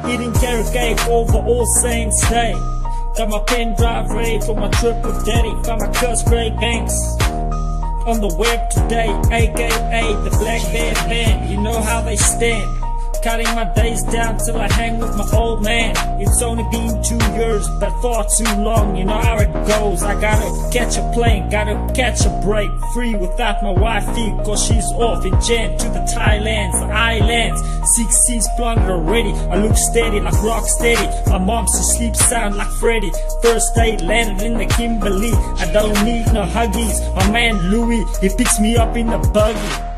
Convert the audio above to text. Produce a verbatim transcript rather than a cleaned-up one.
eating carrot cake over All Saints Day. Got my pen drive ready for my trip with daddy. Found my cuss Ray Banks on the web today, aka the Black Bear Band. You know how they stand, cutting my days down till I hang with my old man. It's only been two years, but far too long. You know how it goes. I gotta catch a plane, gotta catch a break. Free without my wifey, cause she's off in Jan to the Thailands, islands. Six C's planted already. I look steady like rock steady. My mom's asleep sound like Freddy. First date landed in the Kimberley. I don't need no huggies. My man Louis, he picks me up in the buggy.